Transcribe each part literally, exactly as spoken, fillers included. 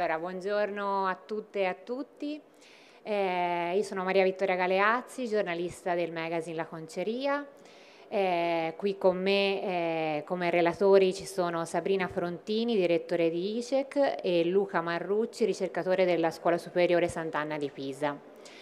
Allora, buongiorno a tutte e a tutti. Eh, io sono Maria Vittoria Galeazzi, giornalista del magazine La Conceria. Eh, qui con me eh, come relatori ci sono Sabrina Frontini, direttore di I C E C, e Luca Marrucci, ricercatore della Scuola Superiore Sant'Anna di Pisa.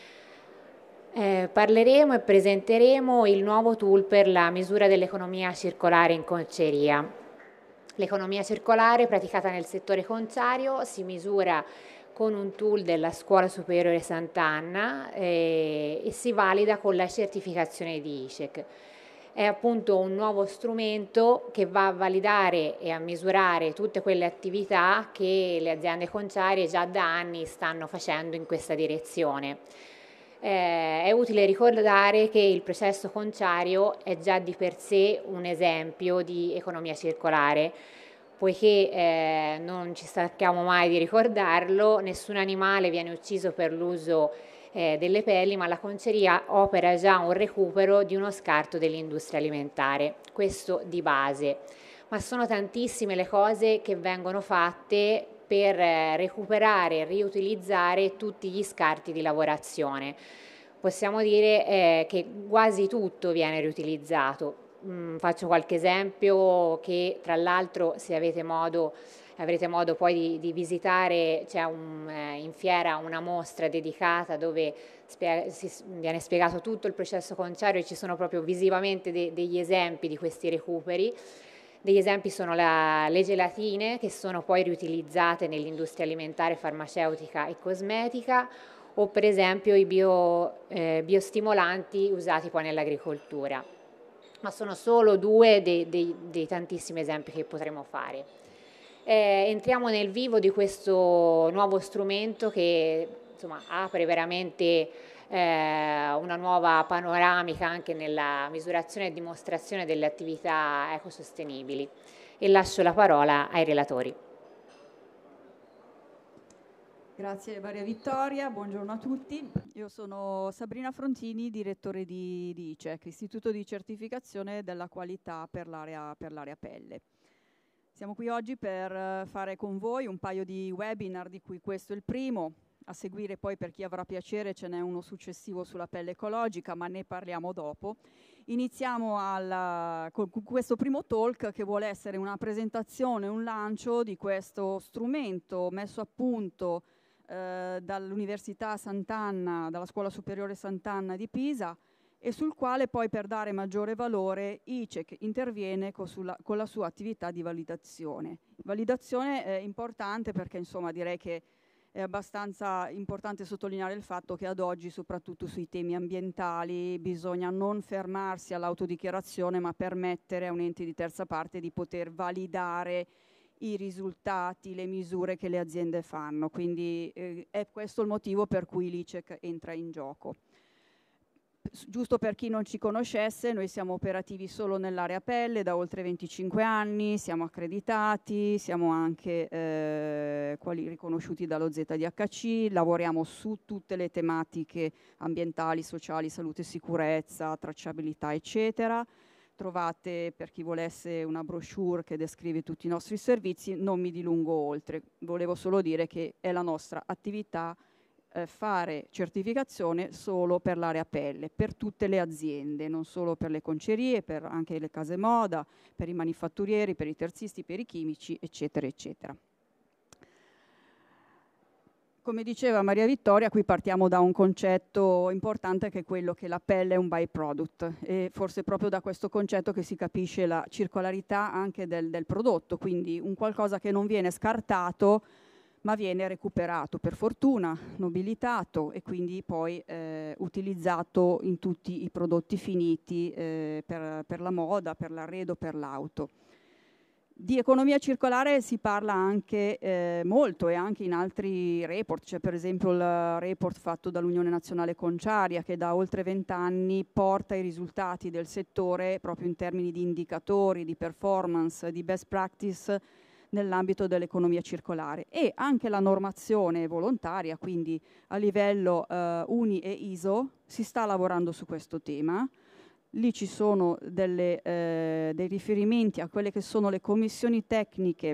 Eh, parleremo e presenteremo il nuovo tool per la misura dell'economia circolare in conceria. L'economia circolare praticata nel settore conciario si misura con un tool della Scuola Superiore Sant'Anna eh, e si valida con la certificazione di I C E C. È appunto un nuovo strumento che va a validare e a misurare tutte quelle attività che le aziende conciarie già da anni stanno facendo in questa direzione. Eh, è utile ricordare che il processo conciario è già di per sé un esempio di economia circolare, poiché eh, non ci stanchiamo mai di ricordarlo, nessun animale viene ucciso per l'uso eh, delle pelli, ma la conceria opera già un recupero di uno scarto dell'industria alimentare, questo di base. Ma sono tantissime le cose che vengono fatte per recuperare e riutilizzare tutti gli scarti di lavorazione. Possiamo dire eh, che quasi tutto viene riutilizzato. Mm, faccio qualche esempio che tra l'altro se avete modo, avrete modo poi di, di visitare, c'è un, eh, in fiera una mostra dedicata dove spie- si, viene spiegato tutto il processo conciario e ci sono proprio visivamente de- degli esempi di questi recuperi. Degli esempi sono la, le gelatine che sono poi riutilizzate nell'industria alimentare, farmaceutica e cosmetica, o per esempio i bio, eh, biostimolanti usati poi nell'agricoltura. Ma sono solo due dei, dei, dei tantissimi esempi che potremo fare. Eh, entriamo nel vivo di questo nuovo strumento che insomma, apre veramente eh, una nuova panoramica anche nella misurazione e dimostrazione delle attività ecosostenibili. E lascio la parola ai relatori. Grazie Maria Vittoria, buongiorno a tutti. Io sono Sabrina Frontini, direttore di, di I C E C, Istituto di Certificazione della Qualità per l'area, per l'area pelle. Siamo qui oggi per fare con voi un paio di webinar, di cui questo è il primo. A seguire poi, per chi avrà piacere, ce n'è uno successivo sulla pelle ecologica, ma ne parliamo dopo. Iniziamo alla, con questo primo talk che vuole essere una presentazione, un lancio di questo strumento messo a punto eh, dall'Università Sant'Anna, dalla Scuola Superiore Sant'Anna di Pisa, e sul quale poi, per dare maggiore valore, I C E C interviene con, sulla, con la sua attività di validazione. Validazione è importante perché insomma direi che è abbastanza importante sottolineare il fatto che ad oggi, soprattutto sui temi ambientali, bisogna non fermarsi all'autodichiarazione, ma permettere a un ente di terza parte di poter validare i risultati, le misure che le aziende fanno. Quindi eh, è questo il motivo per cui l'I C E C entra in gioco. Giusto per chi non ci conoscesse, noi siamo operativi solo nell'area pelle da oltre venticinque anni, siamo accreditati, siamo anche eh, quali riconosciuti dallo Z D H C, lavoriamo su tutte le tematiche ambientali, sociali, salute e sicurezza, tracciabilità, eccetera. Trovate, per chi volesse, una brochure che descrive tutti i nostri servizi, non mi dilungo oltre. Volevo solo dire che è la nostra attività fare certificazione solo per l'area pelle, per tutte le aziende, non solo per le concerie, per anche le case moda, per i manifatturieri, per i terzisti, per i chimici, eccetera, eccetera. Come diceva Maria Vittoria, qui partiamo da un concetto importante che è quello che la pelle è un byproduct, e forse è proprio da questo concetto che si capisce la circolarità anche del, del prodotto, quindi un qualcosa che non viene scartato ma viene recuperato, per fortuna, nobilitato e quindi poi eh, utilizzato in tutti i prodotti finiti eh, per, per la moda, per l'arredo, per l'auto. Di economia circolare si parla anche eh, molto, e anche in altri report. C'è per esempio il report fatto dall'Unione Nazionale Conciaria che da oltre vent'anni porta i risultati del settore proprio in termini di indicatori, di performance, di best practice nell'ambito dell'economia circolare, e anche la normazione volontaria, quindi a livello eh, Uni e I S O si sta lavorando su questo tema. Lì ci sono delle, eh, dei riferimenti a quelle che sono le commissioni tecniche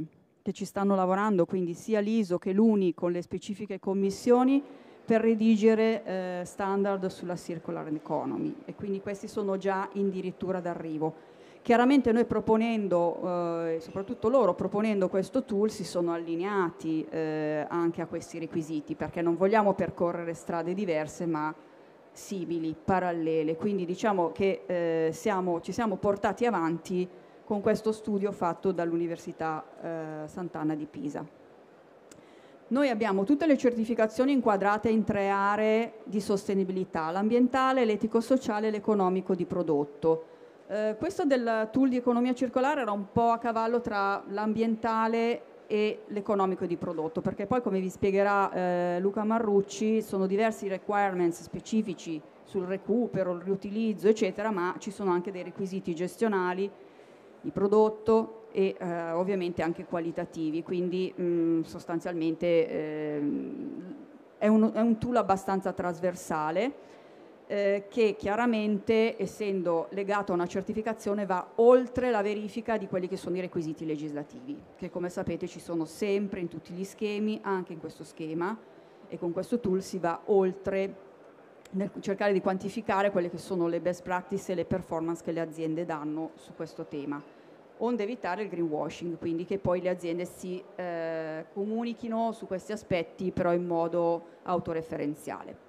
che ci stanno lavorando, quindi sia l'I S O che l'U N I con le specifiche commissioni, per redigere eh, standard sulla circular economy, e quindi questi sono già addirittura d'arrivo. Chiaramente noi proponendo, eh, soprattutto loro proponendo questo tool, si sono allineati eh, anche a questi requisiti, perché non vogliamo percorrere strade diverse ma simili, parallele. Quindi diciamo che eh, siamo, ci siamo portati avanti con questo studio fatto dall'Università eh, Sant'Anna di Pisa. Noi abbiamo tutte le certificazioni inquadrate in tre aree di sostenibilità: l'ambientale, l'etico-sociale e l'economico di prodotto. Eh, questo del tool di economia circolare era un po' a cavallo tra l'ambientale e l'economico di prodotto, perché poi, come vi spiegherà eh, Luca Marrucci, sono diversi requirements specifici sul recupero, il riutilizzo, eccetera, ma ci sono anche dei requisiti gestionali di prodotto e eh, ovviamente anche qualitativi, quindi mh, sostanzialmente eh, è, un, è un tool abbastanza trasversale, Eh, che chiaramente, essendo legato a una certificazione, va oltre la verifica di quelli che sono i requisiti legislativi, che come sapete ci sono sempre in tutti gli schemi, anche in questo schema, e con questo tool si va oltre nel cercare di quantificare quelle che sono le best practice e le performance che le aziende danno su questo tema, onde evitare il greenwashing, quindi che poi le aziende si eh, comunichino su questi aspetti però in modo autoreferenziale.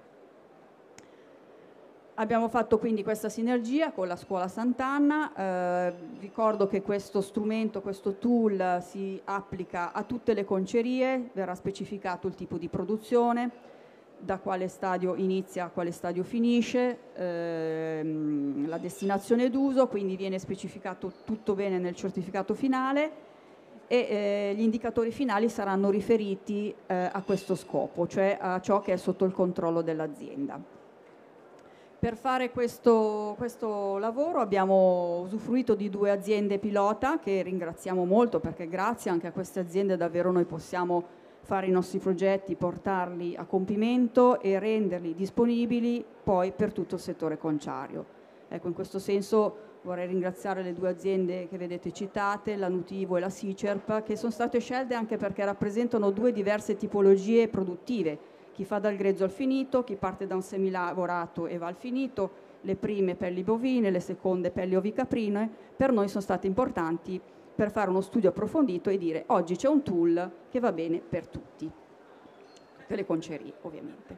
Abbiamo fatto quindi questa sinergia con la Scuola Sant'Anna. Eh, ricordo che questo strumento, questo tool si applica a tutte le concerie, verrà specificato il tipo di produzione, da quale stadio inizia a quale stadio finisce, ehm, la destinazione d'uso, quindi viene specificato tutto bene nel certificato finale, e eh, gli indicatori finali saranno riferiti eh, a questo scopo, cioè a ciò che è sotto il controllo dell'azienda. Per fare questo, questo lavoro abbiamo usufruito di due aziende pilota che ringraziamo molto, perché grazie anche a queste aziende davvero noi possiamo fare i nostri progetti, portarli a compimento e renderli disponibili poi per tutto il settore conciario. Ecco, in questo senso vorrei ringraziare le due aziende che vedete citate, la Nutivo e la Sicerp, che sono state scelte anche perché rappresentano due diverse tipologie produttive: chi fa dal grezzo al finito, chi parte da un semilavorato e va al finito, le prime pelli bovine, le seconde pelli ovicaprine. Per noi sono state importanti per fare uno studio approfondito e dire: oggi c'è un tool che va bene per tutti, per le concerie ovviamente.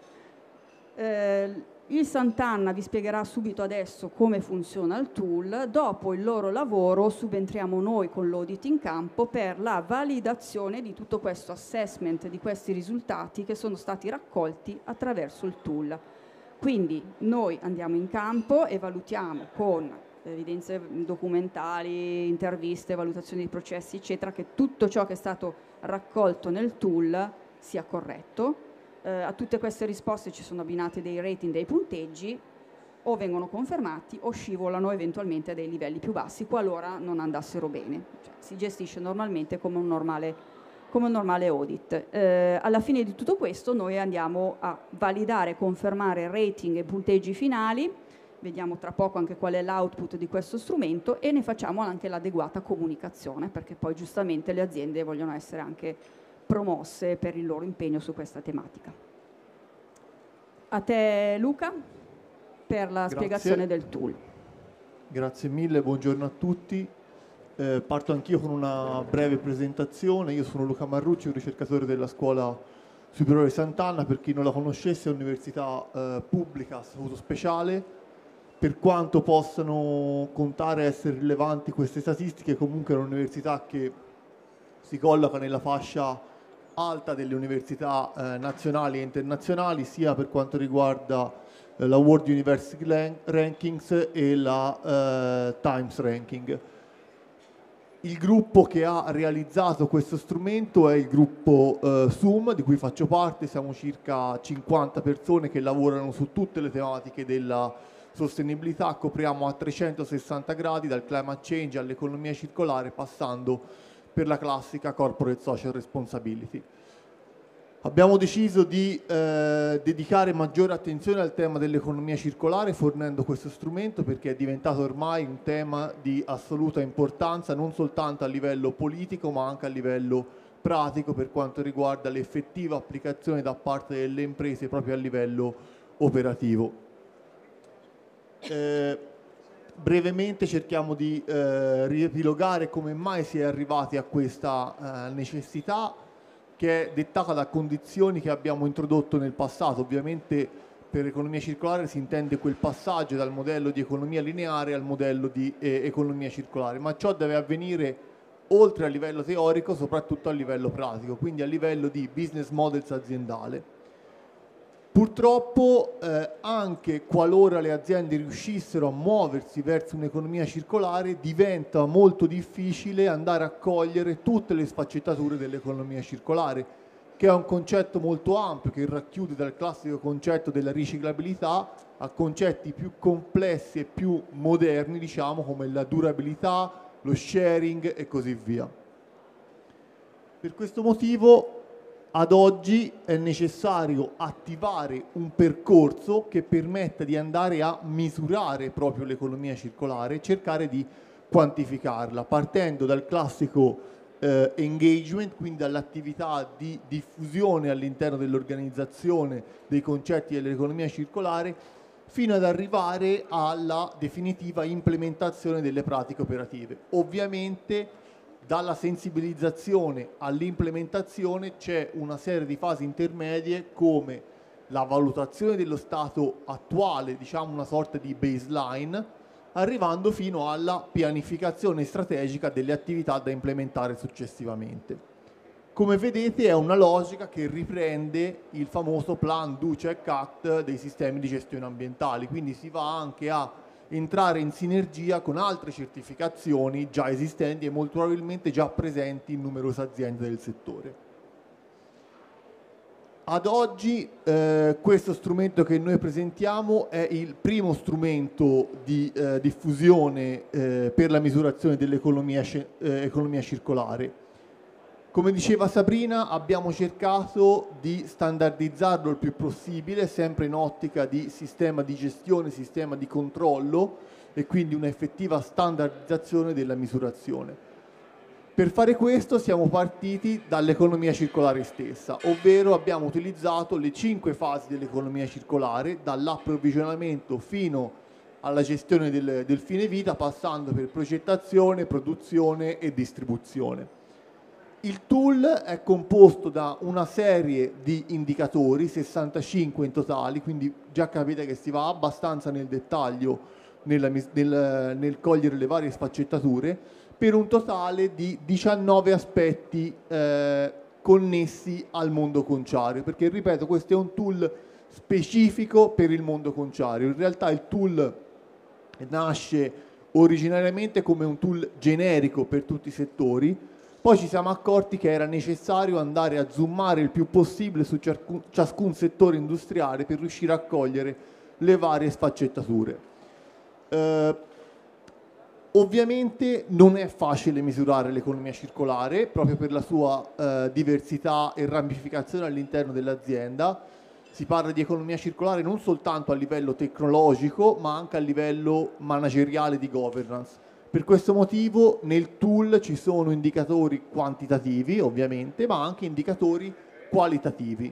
Eh, il Sant'Anna vi spiegherà subito adesso come funziona il tool. Dopo il loro lavoro subentriamo noi con l'audit in campo per la validazione di tutto questo assessment, di questi risultati che sono stati raccolti attraverso il tool. Quindi noi andiamo in campo e valutiamo con evidenze documentali, interviste, valutazioni di processi, eccetera, che tutto ciò che è stato raccolto nel tool sia corretto. Eh, a tutte queste risposte ci sono abbinati dei rating, dei punteggi, o vengono confermati o scivolano eventualmente a dei livelli più bassi qualora non andassero bene. Cioè, si gestisce normalmente come un normale, come un normale audit. Eh, alla fine di tutto questo noi andiamo a validare, confermare rating e punteggi finali, vediamo tra poco anche qual è l'output di questo strumento, e ne facciamo anche l'adeguata comunicazione, perché poi giustamente le aziende vogliono essere anche promosse per il loro impegno su questa tematica. A te Luca per la Grazie. spiegazione del tool. Grazie mille, buongiorno a tutti. Eh, parto anch'io con una breve presentazione. Io sono Luca Marrucci, un ricercatore della Scuola Superiore Sant'Anna. Per chi non la conoscesse, è un'università eh, pubblica a statuto speciale. Per quanto possano contare essere rilevanti queste statistiche, comunque è un'università che si colloca nella fascia alta delle università eh, nazionali e internazionali, sia per quanto riguarda eh, la World University Rankings e la eh, Times Ranking. Il gruppo che ha realizzato questo strumento è il gruppo eh, S U M, di cui faccio parte. Siamo circa cinquanta persone che lavorano su tutte le tematiche della sostenibilità. Copriamo a trecentosessanta gradi, dal climate change all'economia circolare, passando per la classica corporate social responsibility. Abbiamo deciso di eh, dedicare maggiore attenzione al tema dell'economia circolare fornendo questo strumento perché è diventato ormai un tema di assoluta importanza non soltanto a livello politico ma anche a livello pratico per quanto riguarda l'effettiva applicazione da parte delle imprese proprio a livello operativo. Eh, brevemente cerchiamo di eh, riepilogare come mai si è arrivati a questa eh, necessità, che è dettata da condizioni che abbiamo introdotto nel passato. Ovviamente per economia circolare si intende quel passaggio dal modello di economia lineare al modello di eh, economia circolare, ma ciò deve avvenire oltre a livello teorico, soprattutto a livello pratico, quindi a livello di business models aziendale. Purtroppo eh, anche qualora le aziende riuscissero a muoversi verso un'economia circolare, diventa molto difficile andare a cogliere tutte le sfaccettature dell'economia circolare, che è un concetto molto ampio che racchiude dal classico concetto della riciclabilità a concetti più complessi e più moderni, diciamo, come la durabilità, lo sharing e così via. Per questo motivo ad oggi è necessario attivare un percorso che permetta di andare a misurare proprio l'economia circolare e cercare di quantificarla, partendo dal classico eh, engagement, quindi dall'attività di diffusione all'interno dell'organizzazione dei concetti dell'economia circolare, fino ad arrivare alla definitiva implementazione delle pratiche operative. Ovviamente dalla sensibilizzazione all'implementazione c'è una serie di fasi intermedie come la valutazione dello stato attuale, diciamo una sorta di baseline, arrivando fino alla pianificazione strategica delle attività da implementare successivamente. Come vedete è una logica che riprende il famoso Plan Do Check Act dei sistemi di gestione ambientali, quindi si va anche a entrare in sinergia con altre certificazioni già esistenti e molto probabilmente già presenti in numerose aziende del settore. Ad oggi eh, questo strumento che noi presentiamo è il primo strumento di eh, diffusione eh, per la misurazione dell'economia eh, economia circolare. Come diceva Sabrina, abbiamo cercato di standardizzarlo il più possibile, sempre in ottica di sistema di gestione, sistema di controllo e quindi un'effettiva standardizzazione della misurazione. Per fare questo siamo partiti dall'economia circolare stessa, ovvero abbiamo utilizzato le cinque fasi dell'economia circolare, dall'approvvigionamento fino alla gestione del, del fine vita, passando per progettazione, produzione e distribuzione. Il tool è composto da una serie di indicatori, sessantacinque in totale, quindi già capite che si va abbastanza nel dettaglio nella, nel, nel cogliere le varie sfaccettature, per un totale di diciannove aspetti eh, connessi al mondo conciario, perché ripeto questo è un tool specifico per il mondo conciario. In realtà il tool nasce originariamente come un tool generico per tutti i settori. Poi ci siamo accorti che era necessario andare a zoomare il più possibile su ciascun, ciascun settore industriale per riuscire a cogliere le varie sfaccettature. Eh, ovviamente non è facile misurare l'economia circolare, proprio per la sua eh, diversità e ramificazione all'interno dell'azienda. Si parla di economia circolare non soltanto a livello tecnologico, ma anche a livello manageriale di governance. Per questo motivo nel tool ci sono indicatori quantitativi, ovviamente, ma anche indicatori qualitativi.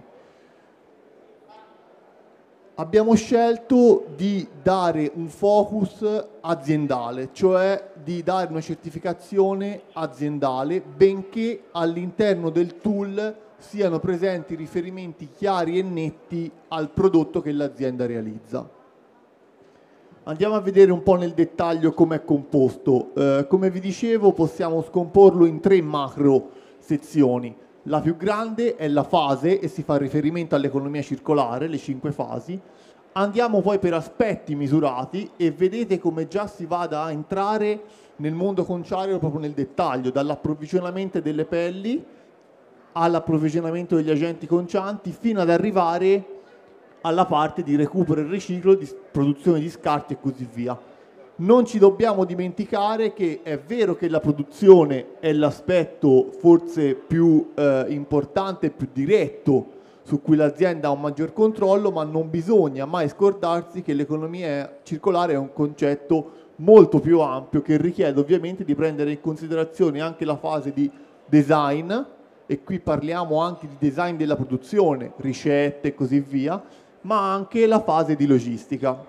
Abbiamo scelto di dare un focus aziendale, cioè di dare una certificazione aziendale, benché all'interno del tool siano presenti riferimenti chiari e netti al prodotto che l'azienda realizza. Andiamo a vedere un po' nel dettaglio come è composto. Eh, come vi dicevo possiamo scomporlo in tre macro sezioni. La più grande è la fase e si fa riferimento all'economia circolare, le cinque fasi. Andiamo poi per aspetti misurati e vedete come già si vada a entrare nel mondo conciario proprio nel dettaglio, dall'approvvigionamento delle pelli all'approvvigionamento degli agenti concianti fino ad arrivare alla parte di recupero e riciclo, di produzione di scarti e così via. Non ci dobbiamo dimenticare che è vero che la produzione è l'aspetto forse più eh, importante e più diretto su cui l'azienda ha un maggior controllo, ma non bisogna mai scordarsi che l'economia circolare è un concetto molto più ampio che richiede ovviamente di prendere in considerazione anche la fase di design, e qui parliamo anche di design della produzione, ricette e così via, ma anche la fase di logistica.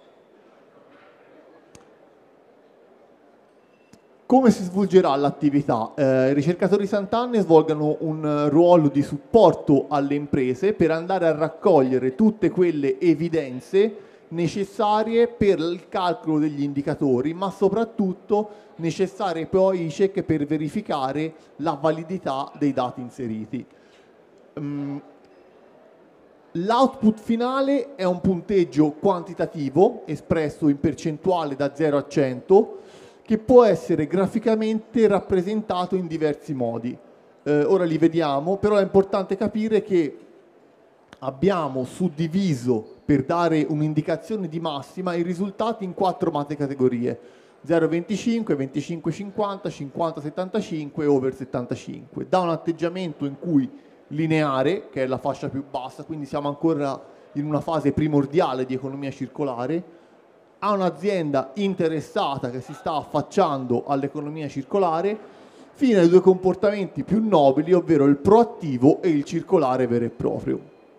Come si svolgerà l'attività? Eh, I ricercatori Sant'Anne svolgono un ruolo di supporto alle imprese per andare a raccogliere tutte quelle evidenze necessarie per il calcolo degli indicatori, ma soprattutto necessarie poi I C E C per verificare la validità dei dati inseriti. Um, L'output finale è un punteggio quantitativo espresso in percentuale da zero a cento, che può essere graficamente rappresentato in diversi modi. Eh, ora li vediamo, però è importante capire che abbiamo suddiviso, per dare un'indicazione di massima, i risultati in quattro categorie: zero venticinque, venticinque cinquanta, cinquanta settantacinque e over settantacinque. Da un atteggiamento in cui lineare, che è la fascia più bassa, quindi siamo ancora in una fase primordiale di economia circolare, a un'azienda interessata che si sta affacciando all'economia circolare, fino ai due comportamenti più nobili, ovvero il proattivo e il circolare vero e proprio.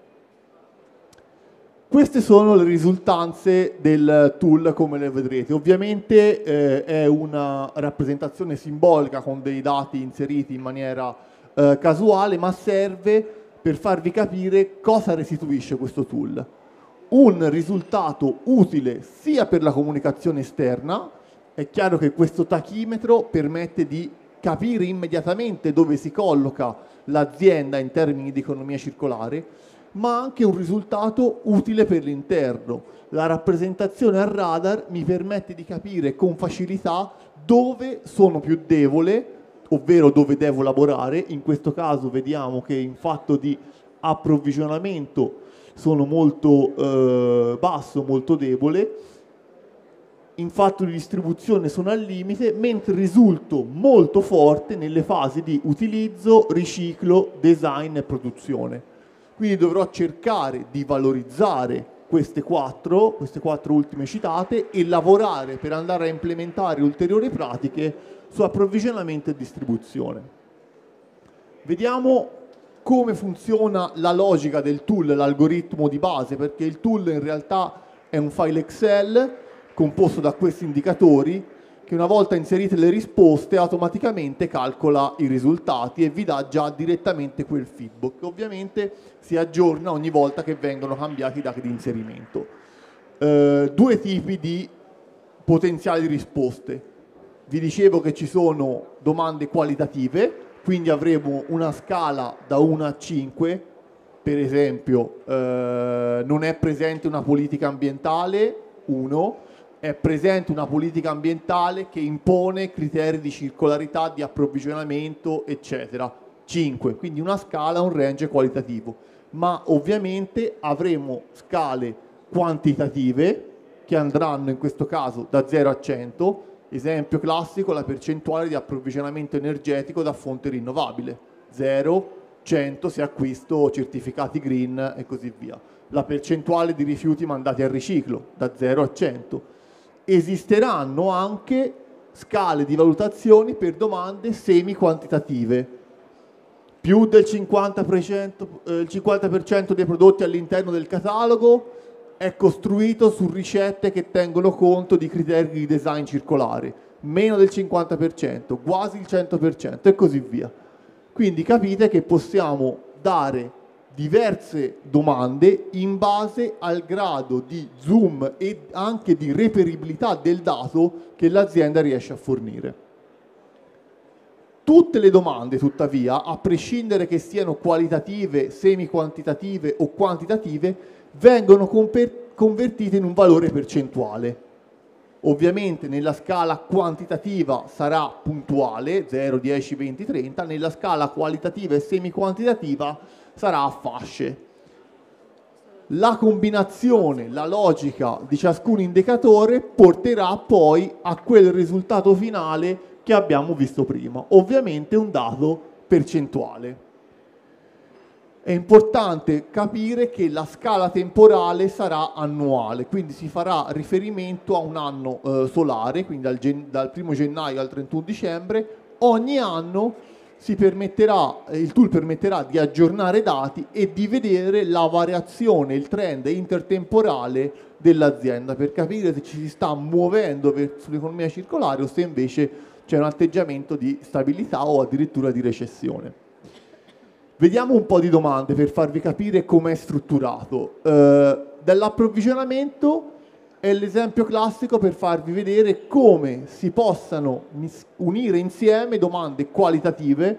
Queste sono le risultanze del tool, come le vedrete. Ovviamente eh, è una rappresentazione simbolica con dei dati inseriti in maniera eh, casuale, ma serve per farvi capire cosa restituisce questo tool. Un risultato utile sia per la comunicazione esterna. È chiaro che questo tachimetro permette di capire immediatamente dove si colloca l'azienda in termini di economia circolare, ma anche un risultato utile per l'interno. La rappresentazione al radar mi permette di capire con facilità dove sono più debole, ovvero dove devo lavorare. In questo caso vediamo che in fatto di approvvigionamento sono molto eh, basso, molto debole, in fatto di distribuzione sono al limite, mentre risulto molto forte nelle fasi di utilizzo, riciclo, design e produzione. Quindi dovrò cercare di valorizzare queste quattro, queste quattro ultime citate, e lavorare per andare a implementare ulteriori pratiche su approvvigionamento e distribuzione. Vediamo come funziona la logica del tool, l'algoritmo di base, perché il tool in realtà è un file Excel composto da questi indicatori che, una volta inserite le risposte, automaticamente calcola i risultati e vi dà già direttamente quel feedback, che ovviamente si aggiorna ogni volta che vengono cambiati i dati di inserimento. Eh, due tipi di potenziali risposte. Vi dicevo che ci sono domande qualitative, quindi avremo una scala da uno a cinque, per esempio eh, non è presente una politica ambientale, uno, è presente una politica ambientale che impone criteri di circolarità, di approvvigionamento, eccetera, cinque, quindi una scala, un range qualitativo. Ma ovviamente avremo scale quantitative che andranno in questo caso da zero a cento, esempio classico, la percentuale di approvvigionamento energetico da fonte rinnovabile, zero, cento se acquisto certificati green e così via. La percentuale di rifiuti mandati al riciclo, da zero a cento. Esisteranno anche scale di valutazioni per domande semi-quantitative. Più del cinquanta per cento, eh, il cinquanta per cento dei prodotti all'interno del catalogo è costruito su ricette che tengono conto di criteri di design circolare, meno del cinquanta per cento, quasi il cento per cento e così via. Quindi capite che possiamo dare diverse domande in base al grado di zoom e anche di reperibilità del dato che l'azienda riesce a fornire. Tutte le domande, tuttavia, a prescindere che siano qualitative, semi-quantitative o quantitative, vengono convertite in un valore percentuale. Ovviamente nella scala quantitativa sarà puntuale, zero, dieci, venti, trenta, nella scala qualitativa e semi-quantitativa sarà a fasce. La combinazione, la logica di ciascun indicatore porterà poi a quel risultato finale che abbiamo visto prima, ovviamente un dato percentuale. È importante capire che la scala temporale sarà annuale, quindi si farà riferimento a un anno eh, solare, quindi dal, gen- dal primo gennaio al trentuno dicembre. Ogni anno si permetterà, il tool permetterà di aggiornare dati e di vedere la variazione, il trend intertemporale dell'azienda, per capire se ci si sta muovendo verso l'economia circolare o se invece c'è un atteggiamento di stabilità o addirittura di recessione. Vediamo un po' di domande per farvi capire come è strutturato. Eh, dall'approvvigionamento è l'esempio classico per farvi vedere come si possano unire insieme domande qualitative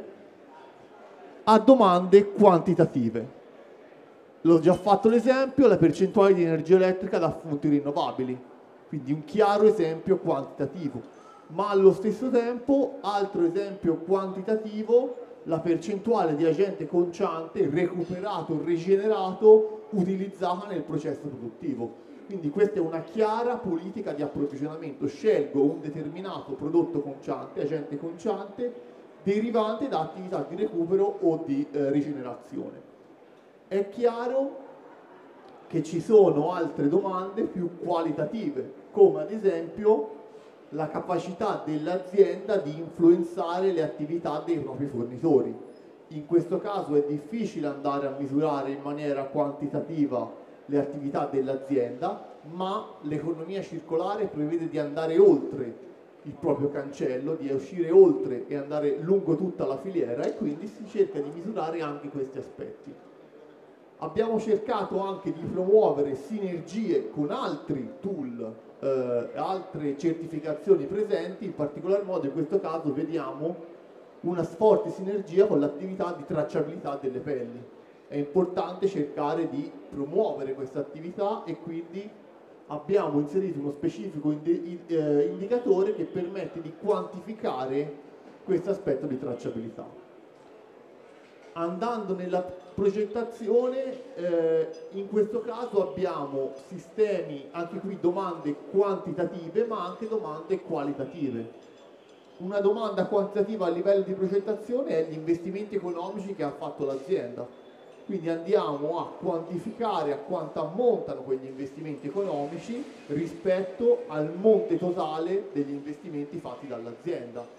a domande quantitative. L'ho già fatto l'esempio, la percentuale di energia elettrica da fonti rinnovabili, quindi un chiaro esempio quantitativo, ma allo stesso tempo, altro esempio quantitativo, la percentuale di agente conciante recuperato, rigenerato, utilizzata nel processo produttivo. Quindi questa è una chiara politica di approvvigionamento. Scelgo un determinato prodotto conciante, agente conciante, derivante da attività di recupero o di eh, rigenerazione. È chiaro che ci sono altre domande più qualitative, come ad esempio la capacità dell'azienda di influenzare le attività dei propri fornitori. In questo caso è difficile andare a misurare in maniera quantitativa le attività dell'azienda, ma l'economia circolare prevede di andare oltre il proprio cancello, di uscire oltre e andare lungo tutta la filiera, e quindi si cerca di misurare anche questi aspetti. Abbiamo cercato anche di promuovere sinergie con altri tool, eh, altre certificazioni presenti, in particolar modo in questo caso vediamo una forte sinergia con l'attività di tracciabilità delle pelli. È importante cercare di promuovere questa attività e quindi abbiamo inserito uno specifico indi- eh, indicatore che permette di quantificare questo aspetto di tracciabilità. Andando nella progettazione, eh, in questo caso abbiamo sistemi, anche qui domande quantitative ma anche domande qualitative. Una domanda quantitativa a livello di progettazione è gli investimenti economici che ha fatto l'azienda. Quindi andiamo a quantificare a quanto ammontano quegli investimenti economici rispetto al monte totale degli investimenti fatti dall'azienda.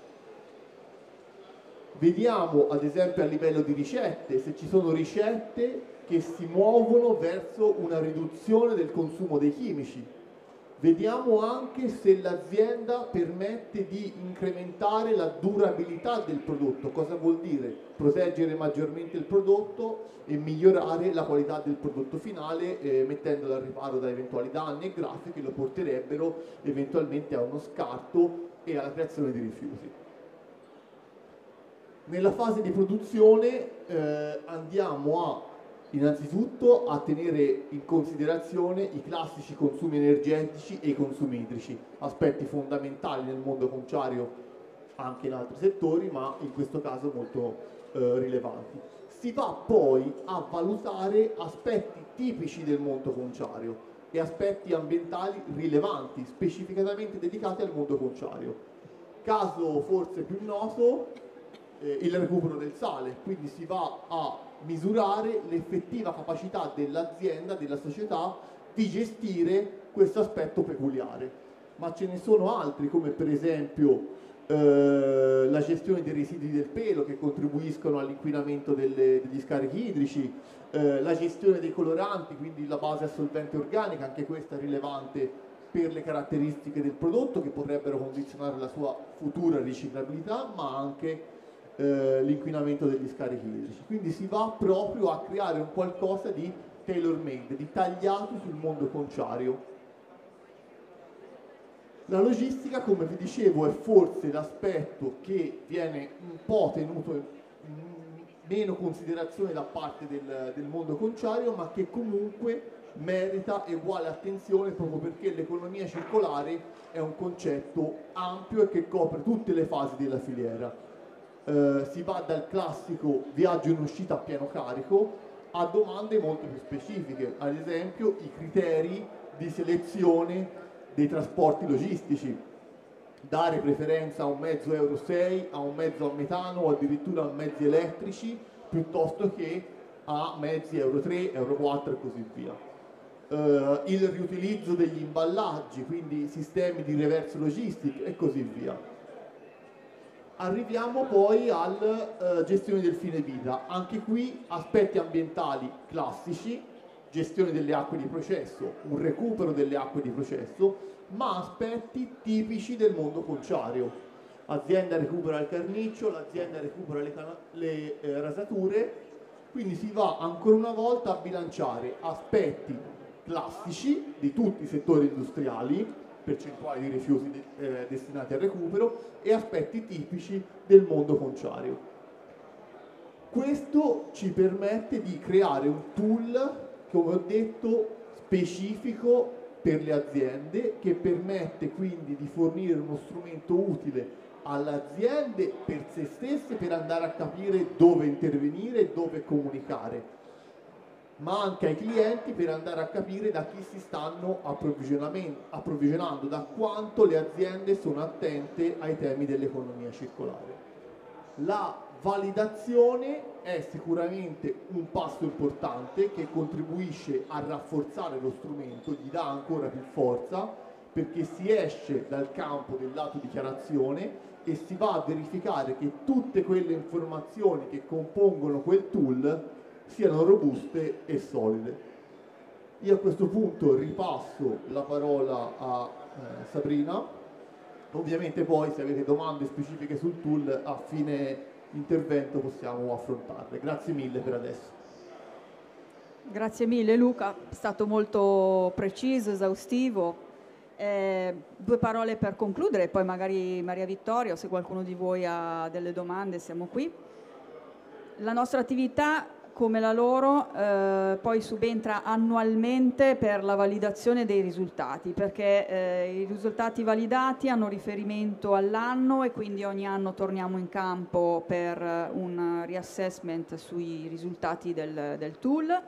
Vediamo ad esempio a livello di ricette, se ci sono ricette che si muovono verso una riduzione del consumo dei chimici. Vediamo anche se l'azienda permette di incrementare la durabilità del prodotto. Cosa vuol dire? Proteggere maggiormente il prodotto e migliorare la qualità del prodotto finale, eh, mettendolo al riparo da eventuali danni e graffi che lo porterebbero eventualmente a uno scarto e alla creazione di rifiuti. Nella fase di produzione eh, andiamo a, innanzitutto a tenere in considerazione i classici consumi energetici e i consumi idrici, aspetti fondamentali nel mondo conciario anche in altri settori, ma in questo caso molto eh, rilevanti. Si va poi a valutare aspetti tipici del mondo conciario e aspetti ambientali rilevanti, specificatamente dedicati al mondo conciario. Caso forse più noto, eh, il recupero del sale, quindi si va a misurare l'effettiva capacità dell'azienda, della società, di gestire questo aspetto peculiare. Ma ce ne sono altri, come per esempio eh, la gestione dei residui del pelo che contribuiscono all'inquinamento delle, degli scarichi idrici, eh, la gestione dei coloranti, quindi la base a solvente organica, anche questa rilevante per le caratteristiche del prodotto che potrebbero condizionare la sua futura riciclabilità, ma anche eh, l'inquinamento degli scarichi idrici. Quindi si va proprio a creare un qualcosa di tailor made, di tagliato sul mondo conciario. La logistica, come vi dicevo, è forse l'aspetto che viene un po' tenuto in meno considerazione da parte del, del mondo conciario, ma che comunque merita uguale attenzione proprio perché l'economia circolare è un concetto ampio e che copre tutte le fasi della filiera. Eh, si va dal classico viaggio in uscita a pieno carico a domande molto più specifiche, ad esempio i criteri di selezione dei trasporti logistici, dare preferenza a un mezzo Euro sei, a un mezzo a metano o addirittura a mezzi elettrici piuttosto che a mezzi Euro tre, Euro quattro e così via. Uh, il riutilizzo degli imballaggi, quindi sistemi di reverse logistic e così via. Arriviamo poi alla uh, gestione del fine vita. Anche qui aspetti ambientali classici, gestione delle acque di processo, un recupero delle acque di processo, ma aspetti tipici del mondo conciario. L'azienda recupera il carniccio, l'azienda recupera le, le eh, rasature, quindi si va ancora una volta a bilanciare aspetti classici di tutti i settori industriali, percentuali di rifiuti de eh, destinati al recupero, e aspetti tipici del mondo conciario. Questo ci permette di creare un tool, come ho detto, specifico per le aziende, che permette quindi di fornire uno strumento utile alle aziende per se stesse, per andare a capire dove intervenire e dove comunicare, ma anche ai clienti per andare a capire da chi si stanno approvvigionando, da quanto le aziende sono attente ai temi dell'economia circolare. La validazione è sicuramente un passo importante che contribuisce a rafforzare lo strumento, gli dà ancora più forza, perché si esce dal campo del lato dichiarazione e si va a verificare che tutte quelle informazioni che compongono quel tool siano robuste e solide. Io a questo punto ripasso la parola a eh, Sabrina. Ovviamente poi se avete domande specifiche sul tool a fine intervento possiamo affrontarle. Grazie mille per adesso. Grazie mille Luca, è stato molto preciso, esaustivo. Eh, due parole per concludere, poi magari Maria Vittoria o se qualcuno di voi ha delle domande siamo qui. La nostra attività, come la loro, eh, poi subentra annualmente per la validazione dei risultati, perché eh, i risultati validati hanno riferimento all'anno e quindi ogni anno torniamo in campo per un reassessment sui risultati del, del tool.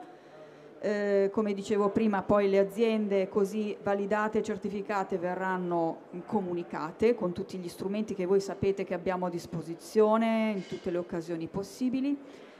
Eh, come dicevo prima, poi le aziende così validate e certificate verranno comunicate con tutti gli strumenti che voi sapete che abbiamo a disposizione in tutte le occasioni possibili,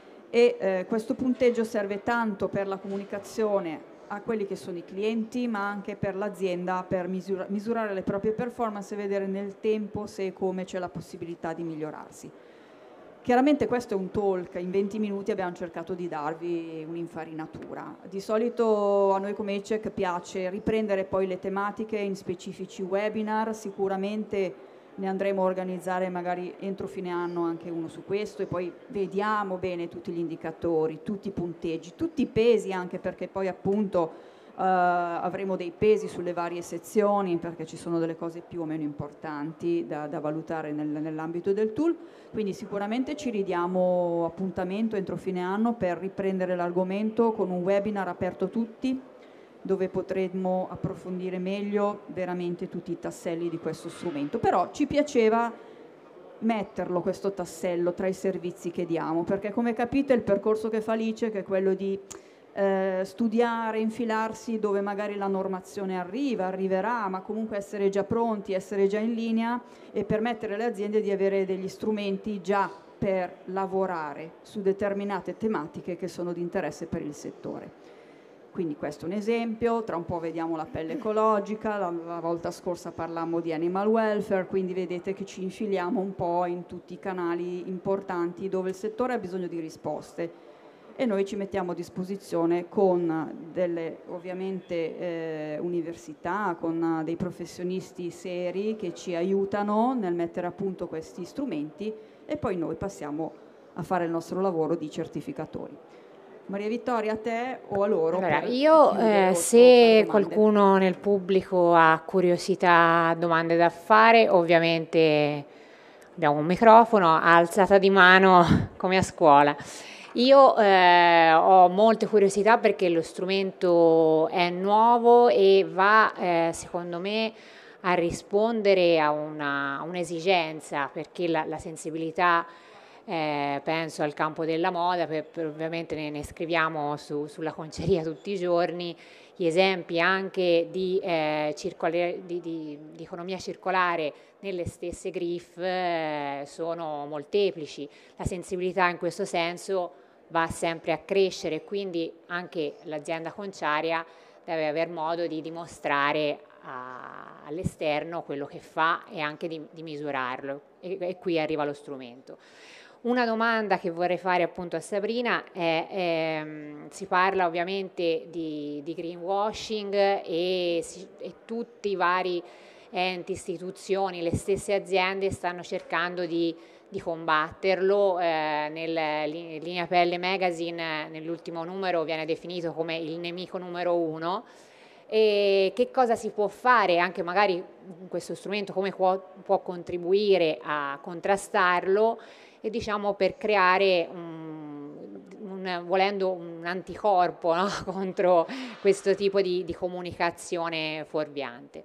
e eh, questo punteggio serve tanto per la comunicazione a quelli che sono i clienti, ma anche per l'azienda per misura misurare le proprie performance e vedere nel tempo se e come c'è la possibilità di migliorarsi. Chiaramente questo è un talk, in venti minuti abbiamo cercato di darvi un'infarinatura. Di solito a noi come E C E C piace riprendere poi le tematiche in specifici webinar, sicuramente ne andremo a organizzare magari entro fine anno anche uno su questo e poi vediamo bene tutti gli indicatori, tutti i punteggi, tutti i pesi, anche perché poi appunto Uh, avremo dei pesi sulle varie sezioni perché ci sono delle cose più o meno importanti da, da valutare nel, nell'ambito del tool, quindi sicuramente ci ridiamo appuntamento entro fine anno per riprendere l'argomento con un webinar aperto a tutti dove potremo approfondire meglio veramente tutti i tasselli di questo strumento. Però ci piaceva metterlo questo tassello tra i servizi che diamo, perché come capite il percorso che fa l'I C E, che è quello di Eh, studiare, infilarsi dove magari la normazione arriva, arriverà, ma comunque essere già pronti, essere già in linea e permettere alle aziende di avere degli strumenti già per lavorare su determinate tematiche che sono di interesse per il settore. Quindi questo è un esempio, tra un po' vediamo la pelle ecologica, la, la volta scorsa parlammo di animal welfare, quindi vedete che ci infiliamo un po' in tutti i canali importanti dove il settore ha bisogno di risposte. E noi ci mettiamo a disposizione con delle ovviamente eh, università, con dei professionisti seri che ci aiutano nel mettere a punto questi strumenti e poi noi passiamo a fare il nostro lavoro di certificatori. Maria Vittoria, a te o a loro? Allora, io eh, se qualcuno nel pubblico ha curiosità, domande da fare, ovviamente abbiamo un microfono, alzata di mano come a scuola. Io eh, ho molte curiosità perché lo strumento è nuovo e va, eh, secondo me, a rispondere a un'esigenza, perché la, la sensibilità, eh, penso al campo della moda, per, per, ovviamente ne, ne scriviamo su, sulla conceria tutti i giorni, gli esempi anche di, eh, di, di, di economia circolare nelle stesse G R I F eh, sono molteplici. La sensibilità in questo senso va sempre a crescere, quindi anche l'azienda conciaria deve aver modo di dimostrare all'esterno quello che fa e anche di, di misurarlo, e, e qui arriva lo strumento. Una domanda che vorrei fare appunto a Sabrina è, ehm, si parla ovviamente di, di greenwashing e, si, e tutti i vari enti, istituzioni, le stesse aziende stanno cercando di, di combatterlo. Eh, nel Linea Pelle Magazine nell'ultimo numero viene definito come il nemico numero uno. E che cosa si può fare, anche magari questo strumento come può, può contribuire a contrastarlo, e diciamo per creare un, un, volendo un anticorpo, no? Contro questo tipo di, di comunicazione fuorviante.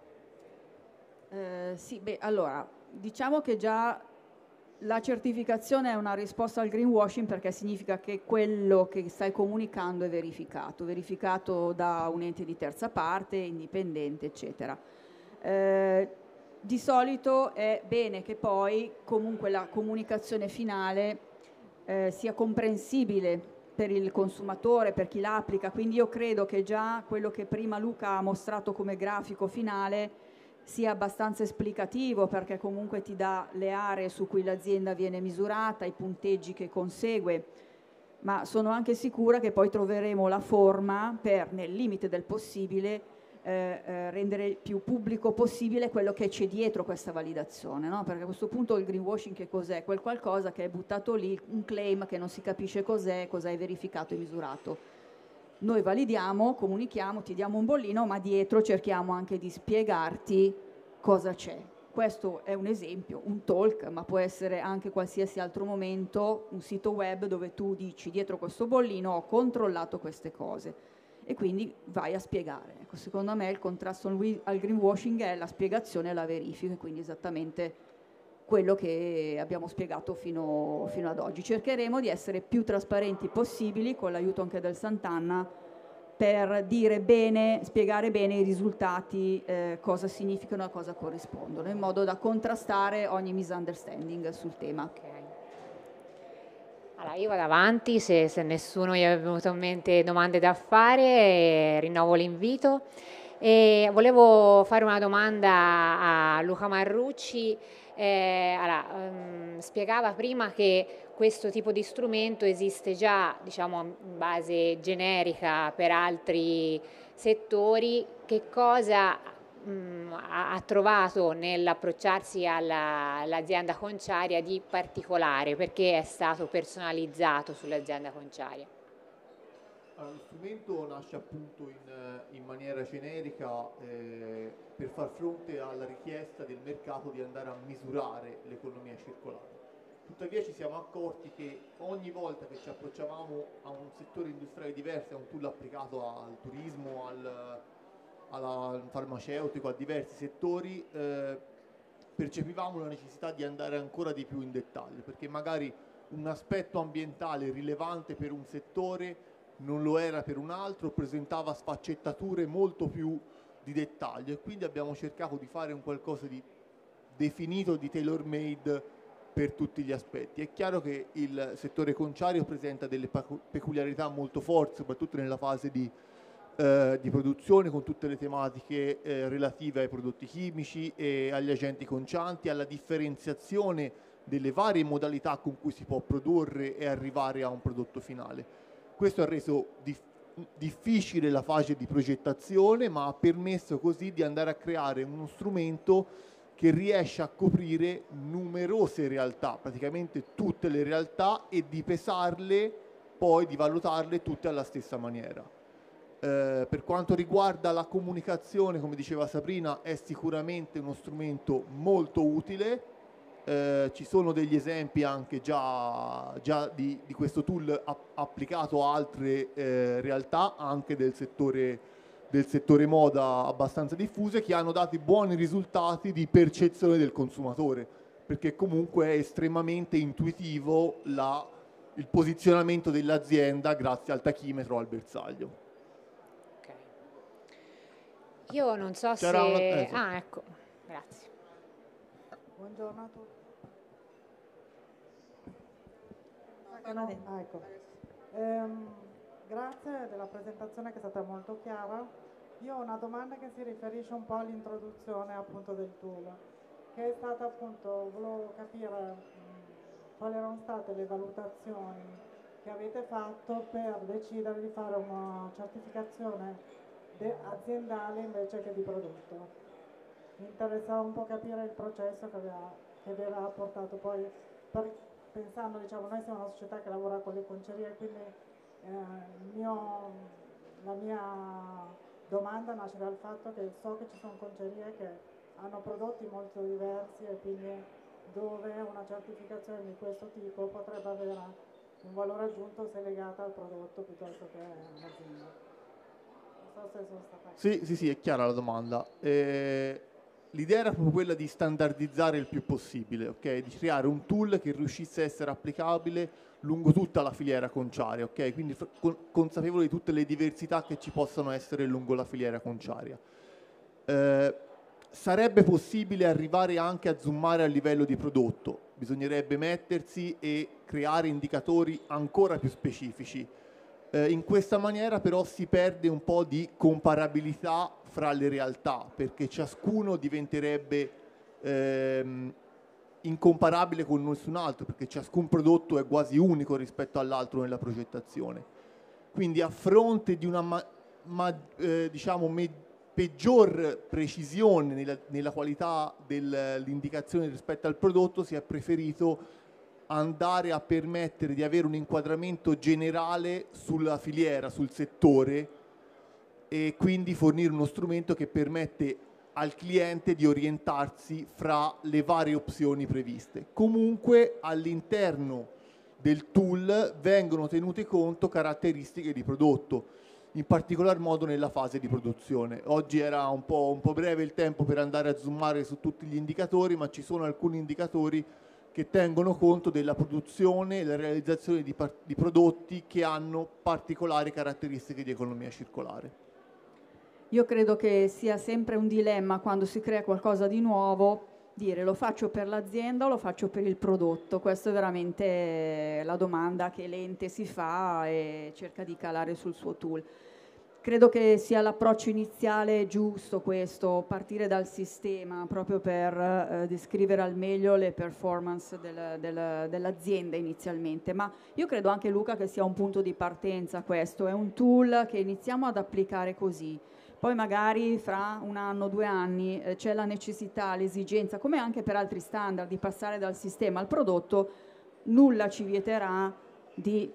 Eh, sì, beh, allora, diciamo che già la certificazione è una risposta al greenwashing, perché significa che quello che stai comunicando è verificato, verificato da un ente di terza parte, indipendente, eccetera. Eh, di solito è bene che poi comunque la comunicazione finale eh, sia comprensibile per il consumatore, per chi la applica, quindi io credo che già quello che prima Luca ha mostrato come grafico finale sia abbastanza esplicativo, perché comunque ti dà le aree su cui l'azienda viene misurata, i punteggi che consegue, ma sono anche sicura che poi troveremo la forma per, nel limite del possibile, eh, eh, rendere il più pubblico possibile quello che c'è dietro questa validazione, no? Perché a questo punto il greenwashing che cos'è? Quel qualcosa che è buttato lì, un claim che non si capisce cos'è, cosa è verificato e misurato. Noi validiamo, comunichiamo, ti diamo un bollino, ma dietro cerchiamo anche di spiegarti cosa c'è. Questo è un esempio, un talk, ma può essere anche qualsiasi altro momento, un sito web dove tu dici dietro questo bollino ho controllato queste cose e quindi vai a spiegare. Ecco, secondo me il contrasto al greenwashing è la spiegazione e la verifica, quindi esattamente quello che abbiamo spiegato fino, fino ad oggi. Cercheremo di essere più trasparenti possibili, con l'aiuto anche del Sant'Anna, per dire bene, spiegare bene i risultati, eh, cosa significano e a cosa corrispondono, in modo da contrastare ogni misunderstanding sul tema. Okay. Allora, io vado avanti, se, se nessuno gli è venuto in mente domande da fare, eh, rinnovo l'invito. E volevo fare una domanda a Luca Marrucci. Eh, allora, um, spiegava prima che questo tipo di strumento esiste già, diciamo, in base generica per altri settori. Che cosa mh, ha, ha trovato nell'approcciarsi alla, all'azienda conciaria di particolare? Perché è stato personalizzato sull'azienda conciaria? Allora, lo strumento nasce appunto in, in maniera generica eh, per far fronte alla richiesta del mercato di andare a misurare l'economia circolare. Tuttavia ci siamo accorti che ogni volta che ci approcciavamo a un settore industriale diverso, a un tool applicato al turismo, al, al farmaceutico, a diversi settori, eh, percepivamo la necessità di andare ancora di più in dettaglio, perché magari un aspetto ambientale rilevante per un settore non lo era per un altro, presentava sfaccettature molto più di dettaglio, e quindi abbiamo cercato di fare un qualcosa di definito, di tailor made per tutti gli aspetti. È chiaro che il settore conciario presenta delle peculiarità molto forti, soprattutto nella fase di, eh, di produzione, con tutte le tematiche eh, relative ai prodotti chimici e agli agenti concianti, alla differenziazione delle varie modalità con cui si può produrre e arrivare a un prodotto finale. Questo ha reso dif- difficile la fase di progettazione, ma ha permesso così di andare a creare uno strumento che riesce a coprire numerose realtà, praticamente tutte le realtà, e di pesarle, poi di valutarle tutte alla stessa maniera. Eh, per quanto riguarda la comunicazione, come diceva Sabrina, è sicuramente uno strumento molto utile. Eh, ci sono degli esempi anche già, già di, di questo tool app- applicato a altre eh, realtà, anche del settore, del settore moda abbastanza diffuse, che hanno dato buoni risultati di percezione del consumatore, perché comunque è estremamente intuitivo la, il posizionamento dell'azienda grazie al tachimetro al bersaglio. Okay. Io non so C'era se... una... eh, sì. Ah, ecco, grazie. Buongiorno a tutti. Ah, ecco. Ehm, grazie della presentazione che è stata molto chiara. Io ho una domanda che si riferisce un po' all'introduzione appunto del tool, che è stata appunto, volevo capire mh, quali erano state le valutazioni che avete fatto per decidere di fare una certificazione aziendale invece che di prodotto. Mi interessava un po' capire il processo che aveva, che aveva portato poi, per, pensando, diciamo, noi siamo una società che lavora con le concerie, quindi eh, il mio, la mia domanda nasce dal fatto che so che ci sono concerie che hanno prodotti molto diversi e quindi dove una certificazione di questo tipo potrebbe avere un valore aggiunto se legata al prodotto piuttosto che all'azienda. Non so se sono stata... Sì, sì, sì, è chiara la domanda. Eh, l'idea era proprio quella di standardizzare il più possibile, ok? Di creare un tool che riuscisse a essere applicabile lungo tutta la filiera conciaria, ok? Quindi con, consapevoli di tutte le diversità che ci possono essere lungo la filiera conciaria. Eh, sarebbe possibile arrivare anche a zoomare a livello di prodotto, bisognerebbe mettersi e creare indicatori ancora più specifici. Eh, in questa maniera però si perde un po' di comparabilità fra le realtà, perché ciascuno diventerebbe ehm, incomparabile con nessun altro, perché ciascun prodotto è quasi unico rispetto all'altro nella progettazione. Quindi a fronte di una ma, ma, eh, diciamo, me, peggior precisione nella, nella qualità dell'indicazione rispetto al prodotto, si è preferito andare a permettere di avere un inquadramento generale sulla filiera, sul settore, e quindi fornire uno strumento che permette al cliente di orientarsi fra le varie opzioni previste. Comunque all'interno del tool vengono tenute conto caratteristiche di prodotto, in particolar modo nella fase di produzione. Oggi era un po', un po' breve il tempo per andare a zoomare su tutti gli indicatori, ma ci sono alcuni indicatori che tengono conto della produzione e la realizzazione di, di prodotti che hanno particolari caratteristiche di economia circolare. Io credo che sia sempre un dilemma quando si crea qualcosa di nuovo, dire lo faccio per l'azienda o lo faccio per il prodotto. Questa è veramente la domanda che l'ente si fa e cerca di calare sul suo tool. Credo che sia l'approccio iniziale giusto questo, partire dal sistema proprio per eh, descrivere al meglio le performance del, del, dell'azienda inizialmente, ma io credo anche, Luca, che sia un punto di partenza questo, è un tool che iniziamo ad applicare così, poi magari fra un anno, due anni eh, c'è la necessità, l'esigenza, come anche per altri standard, di passare dal sistema al prodotto, nulla ci vieterà di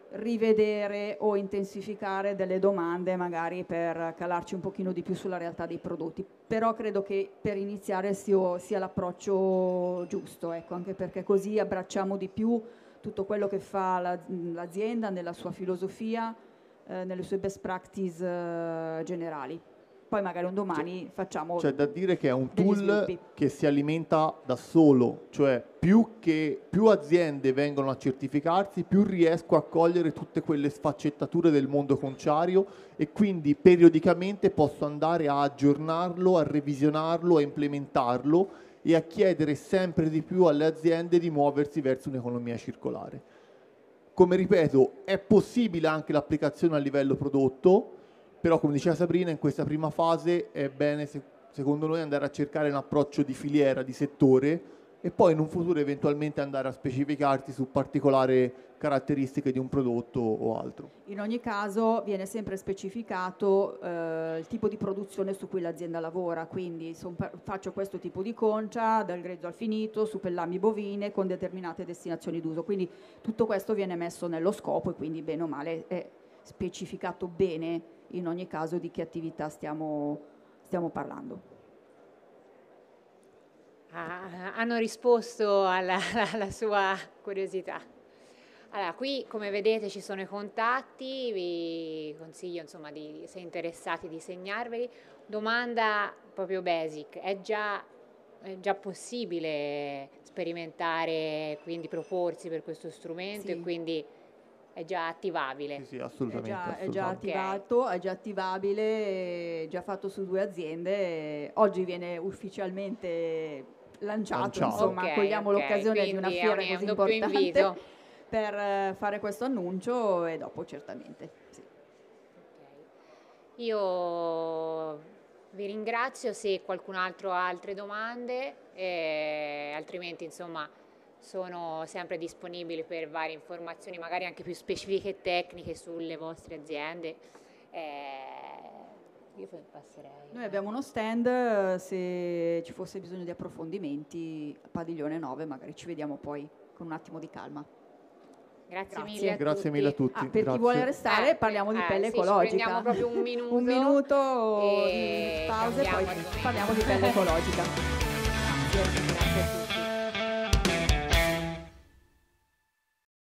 rivedere o intensificare delle domande magari per calarci un pochino di più sulla realtà dei prodotti, però credo che per iniziare sia, sia l'approccio giusto, ecco, anche perché così abbracciamo di più tutto quello che fa la, l'azienda nella sua filosofia, eh, nelle sue best practice eh, generali. Poi magari un domani c'è, facciamo c'è da dire che è un tool sviluppi. che si alimenta da solo, cioè più, che, più aziende vengono a certificarsi, più riesco a cogliere tutte quelle sfaccettature del mondo conciario e quindi periodicamente posso andare a aggiornarlo, a revisionarlo, a implementarlo e a chiedere sempre di più alle aziende di muoversi verso un'economia circolare. Come ripeto, è possibile anche l'applicazione a livello prodotto, però come diceva Sabrina, in questa prima fase è bene, secondo noi, andare a cercare un approccio di filiera, di settore, e poi in un futuro eventualmente andare a specificarsi su particolari caratteristiche di un prodotto o altro. In ogni caso viene sempre specificato eh, il tipo di produzione su cui l'azienda lavora, quindi son, faccio questo tipo di concia, dal grezzo al finito, su pellami bovine, con determinate destinazioni d'uso, quindi tutto questo viene messo nello scopo e quindi bene o male è specificato bene in ogni caso di che attività stiamo, stiamo parlando. Ah, hanno risposto alla, alla sua curiosità. Allora, qui come vedete ci sono i contatti, vi consiglio, insomma, di, se interessati, di segnarveli. Domanda proprio basic, è già, è già possibile sperimentare, quindi proporsi per questo strumento, sì. E quindi è già attivabile? Sì, sì, assolutamente. È già, assolutamente. è già attivato, è già attivabile, è già fatto su due aziende, oggi viene ufficialmente lanciato, lanciato. insomma, okay, cogliamo okay. l'occasione Quindi di una fiera è un, così è un doppio importante. invito. per eh, fare questo annuncio e dopo certamente. Sì. Okay. Io vi ringrazio, se qualcun altro ha altre domande, eh, altrimenti insomma sono sempre disponibile per varie informazioni, magari anche più specifiche e tecniche sulle vostre aziende. Eh, io passerei. Noi abbiamo uno stand, se ci fosse bisogno di approfondimenti, padiglione nove, magari ci vediamo poi con un attimo di calma. Grazie, Grazie. mille a Grazie tutti. mille a tutti. Ah, per Grazie. chi vuole restare Eh, parliamo di eh, pelle sì, ci ecologica. prendiamo proprio un minuto. un minuto E di pausa e poi cambiamo argomento. parliamo di pelle ecologica. Grazie, grazie a tutti.